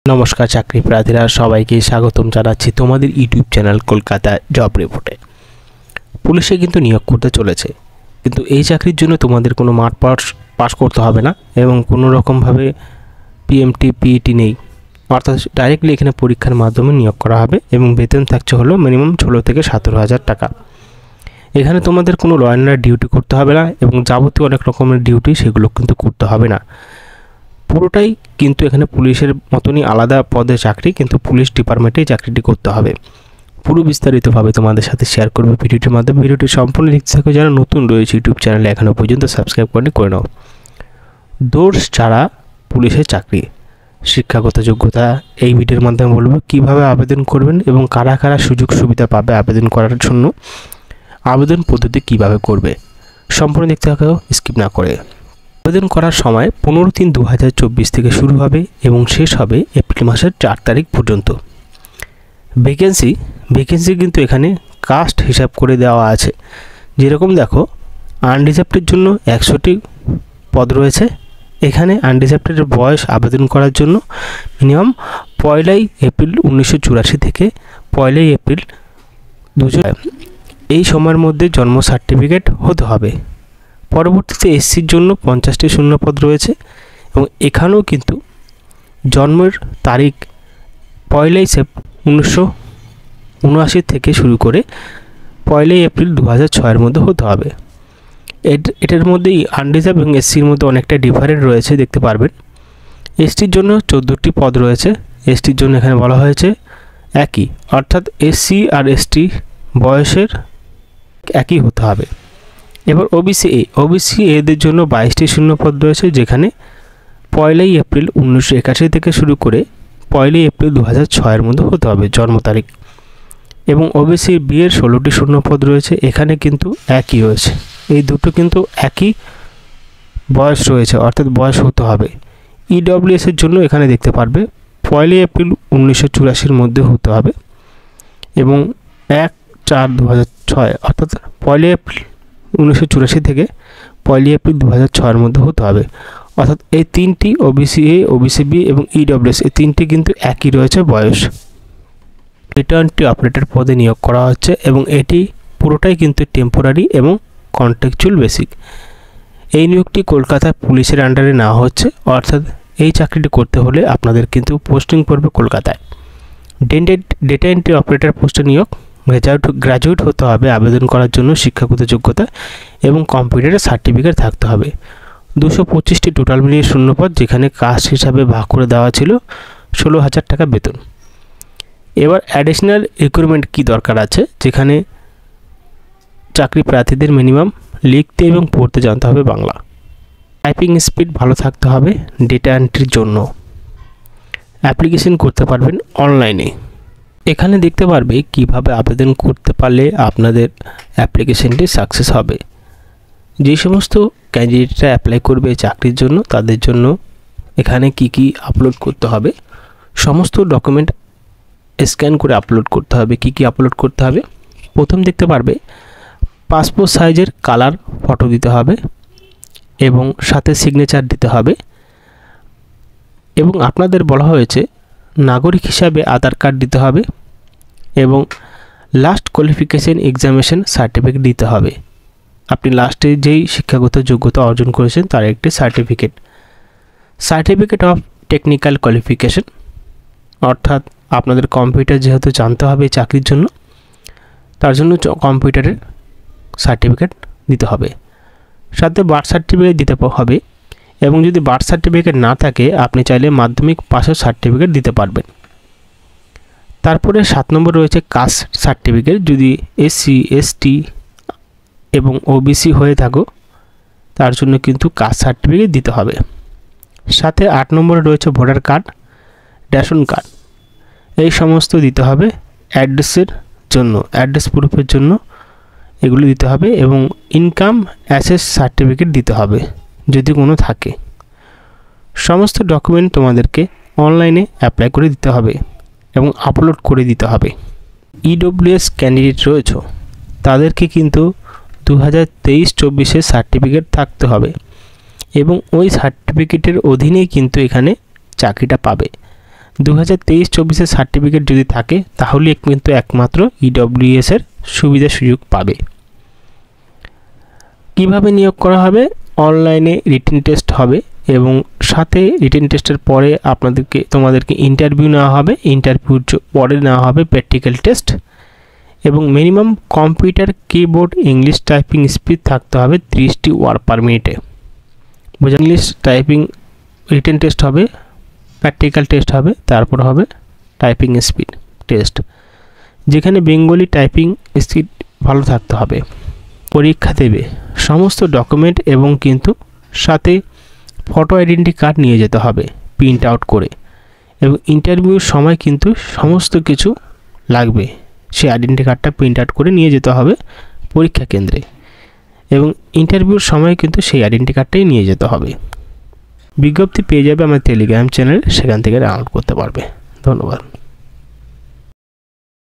নমস্কার চাকরি প্রার্থীরা সবাইকে স্বাগতম জানাচ্ছি তোমাদের ইউটিউব চ্যানেল কলকাতা জব রিপোর্টে। পুলিশে কিন্তু নিয়োগ করতে চলেছে, কিন্তু এই চাকরির জন্য তোমাদের কোনো মাঠ পাস করতে হবে না এবং কোনো রকমভাবে পিএমটি পিইটি নেই, অর্থাৎ ডাইরেক্টলি এখানে পরীক্ষার মাধ্যমে নিয়োগ করা হবে এবং বেতন থাকছে হলো মিনিমাম 16 থেকে 17,000 টাকা। এখানে তোমাদের কোনো ল অ্যান্ড অর্ডার ডিউটি করতে হবে না এবং যাবতীয় অনেক রকমের ডিউটি সেগুলো কিন্তু করতে হবে না। পুরোটাই কিন্তু এখানে পুলিশের মতনই আলাদা পদে চাকরি, কিন্তু পুলিশ ডিপার্টমেন্টেই চাকরিটি করতে হবে। পুরো বিস্তারিতভাবে তোমাদের সাথে শেয়ার করবো ভিডিওটির মাধ্যমে। ভিডিওটি সম্পূর্ণ দেখতে থাকো। যারা নতুন রয়েছে ইউটিউব চ্যানেলে এখনও পর্যন্ত সাবস্ক্রাইব করে নাও। দৌড় ছাড়া পুলিশের চাকরি, শিক্ষাগত যোগ্যতা এই ভিডিওর মাধ্যমে বলবো কীভাবে আবেদন করবেন এবং কারা কারা সুযোগ সুবিধা পাবে আবেদন করার জন্য, আবেদন পদ্ধতি কিভাবে করবে, সম্পূর্ণ দেখতে থাকো স্কিপ না করে। আবেদন করার সময় 15/3/2024 থেকে শুরু হবে এবং শেষ হবে এপ্রিল মাসের 4 তারিখ পর্যন্ত। ভ্যাকেন্সি কিন্তু এখানে কাস্ট হিসাব করে দেওয়া আছে। যেরকম দেখো, আনরিজার্ভডের জন্য 100টি পদ রয়েছে। এখানে আনরিজার্ভডের বয়স আবেদন করার জন্য মিনিমাম 1 এপ্রিল 1984 থেকে 1 এপ্রিল 2000 এই সময়ের মধ্যে জন্ম সার্টিফিকেট হতে হবে। পরবর্তীতে এসসির জন্য 50টি শূন্যপদ রয়েছে এবং এখানেও কিন্তু জন্মের তারিখ 1 সেপ্টেম্বর 1979 থেকে শুরু করে 1 এপ্রিল 2006 মধ্যে হতে হবে। এটার মধ্যেই আনরিজার্ভ এবং এসসির মধ্যে অনেকটা ডিফারেন্ট রয়েছে, দেখতে পারবেন। এসটির জন্য 14টি পদ রয়েছে। এসটির জন্য এখানে বলা হয়েছে একই, অর্থাৎ এসসি আর এসটি বয়সের একই হতে হবে। এবার ওবিসি এদের জন্য 22টি শূন্যপদ রয়েছে, যেখানে 1 এপ্রিল 1981 থেকে শুরু করে 1 এপ্রিল 2006 মধ্যে হতে হবে জন্ম তারিখ। এবং ওবিসি বিয়ের 16টি শূন্যপদ রয়েছে, এখানে কিন্তু একই রয়েছে। এই দুটো কিন্তু একই বয়স রয়েছে, অর্থাৎ বয়স হতে হবে। ইডব্লিউএস এর জন্য এখানে দেখতে পারবে 1 এপ্রিল 1984 মধ্যে হতে হবে এবং 1/4/2006 অর্থাৎ 1 এপ্রিল 1984 থেকে 1 এপ্রিল 2006 মধ্যে হতে হবে। অর্থাৎ এই তিনটি ওবিসি এ, ওবিসি বি এবং ইডব্লিউএস এই তিনটি কিন্তু একই রয়েছে বয়স। রিটার্নটি অপারেটর পদে নিয়োগ করা হচ্ছে এবং এটি পুরোটাই কিন্তু টেম্পোরারি এবং কন্ট্রাকচুয়াল বেসিক। এই নিয়োগটি কলকাতা পুলিশের আন্ডারে নেওয়া হচ্ছে, অর্থাৎ এই চাকরিটি করতে হলে আপনাদের কিন্তু পোস্টিং পড়বে কলকাতায়। ডেটা এন্ট্রি অপারেটর পোস্টে নিয়োগ, গ্র্যাজুয়েট হতে হবে আবেদন করার জন্য, শিক্ষাগত যোগ্যতা এবং কম্পিউটারের সার্টিফিকেট থাকতে হবে। 225টি টোটাল মিলিয়ে শূন্যপদ, যেখানে কাস্ট হিসাবে ভাগ করে দেওয়া ছিল 16,000 টাকা বেতন। এবার অ্যাডিশনাল রিক্রুটমেন্ট কী দরকার আছে, যেখানে চাকরি প্রার্থীদের মিনিমাম লিখতে এবং পড়তে জানতে হবে বাংলা। টাইপিং স্পিড ভালো থাকতে হবে ডেটা এন্ট্রির জন্য। অ্যাপ্লিকেশন করতে পারবেন অনলাইনে। এখানে দেখতে পারবে কিভাবে আবেদন করতে পারলে আপনাদের অ্যাপ্লিকেশনটি সাকসেস হবে। যে সমস্ত ক্যান্ডিডেটরা অ্যাপ্লাই করবে চাকরির জন্য, তাদের জন্য এখানে কি আপলোড করতে হবে, সমস্ত ডকুমেন্ট স্ক্যান করে আপলোড করতে হবে। কি আপলোড করতে হবে, প্রথম দেখতে পারবে পাসপোর্ট সাইজের কালার ফটো দিতে হবে এবং সাথে সিগনেচার দিতে হবে। এবং আপনাদের বলা হয়েছে নাগরিক হিসাবে আধার কার্ড দিতে হবে এবং লাস্ট কোয়ালিফিকেশন এক্সামিনেশন সার্টিফিকেট দিতে হবে। আপনি লাস্টে যেই শিক্ষাগত যোগ্যতা অর্জন করেছেন তার একটি সার্টিফিকেট অফ টেকনিক্যাল কোয়ালিফিকেশন, অর্থাৎ আপনাদের কম্পিউটার যেহেতু জানতে হবে চাকরির জন্য, তার জন্য কম্পিউটারের সার্টিফিকেট দিতে হবে। সাথে বার্থ সার্টিফিকেট দিতে হবে এবং যদি বার্থ সার্টিফিকেট না থাকে আপনি চাইলে মাধ্যমিক পাসের সার্টিফিকেট দিতে পারবেন। তারপরে 7 নম্বর রয়েছে কাস্ট সার্টিফিকেট, যদি এসসি এসটি এবং ওবিসি হয়ে থাকো তার জন্য কিন্তু কাস্ট সার্টিফিকেট দিতে হবে। সাথে 8 নম্বরে রয়েছে ভোটার কার্ড, রেশন কার্ড, এই সমস্ত দিতে হবে। অ্যাড্রেসের জন্য, অ্যাড্রেস প্রুফের জন্য এগুলো দিতে হবে এবং ইনকাম অ্যাসেস সার্টিফিকেট দিতে হবে যদি কোনো থাকে। সমস্ত ডকুমেন্ট তোমাদেরকে অনলাইনে অ্যাপ্লাই করে দিতে হবে এবং আপলোড করে দিতে হবে। ইডব্লিউএস ক্যান্ডিডেট রয়েছে তাদেরকে কিন্তু 2023-24 সার্টিফিকেট থাকতে হবে এবং ওই সার্টিফিকেটের অধীনেই কিন্তু এখানে চাকরিটা পাবে। 2023-24 সার্টিফিকেট যদি থাকে তাহলে কিন্তু একমাত্র EWS এর সুবিধা সুযোগ পাবে। কিভাবে নিয়োগ করা হবে? অনলাইনে রিটেন টেস্ট হবে এবং সাথে রিটেন টেস্টের পরে তোমাদেরকে ইন্টারভিউ নেওয়া হবে। ইন্টারভিউর পরে নেওয়া হবে প্র্যাকটিক্যাল টেস্ট এবং minimum computer, keyboard, English typing speed থাকতে হবে 30টি ওয়ার্ড পার মিনিটে। ইংলিশ টাইপিং রিটেন টেস্ট হবে, প্র্যাকটিক্যাল টেস্ট হবে, তারপর হবে টাইপিং স্পিড টেস্ট, যেখানে বেঙ্গলি টাইপিং স্পিড ভালো থাকতে হবে। পরীক্ষা দেবে সমস্ত ডকুমেন্ট এবং কিন্তু সাথে ফটো আইডেন্টি কার্ড নিয়ে যেতে হবে প্রিন্ট আউট করে, এবং ইন্টারভিউর সময় কিন্তু সমস্ত কিছু লাগবে, সেই আইডেন্টি কার্ডটা প্রিন্ট আউট করে নিয়ে যেতে হবে পরীক্ষা কেন্দ্রে, এবং ইন্টারভিউর সময় কিন্তু সেই আইডেন্টি কার্ডটাই নিয়ে যেতে হবে। বিজ্ঞপ্তি পেয়ে যাবে আমার টেলিগ্রাম চ্যানেল, সেখান থেকে ডাউনলোড করতে পারবে। ধন্যবাদ।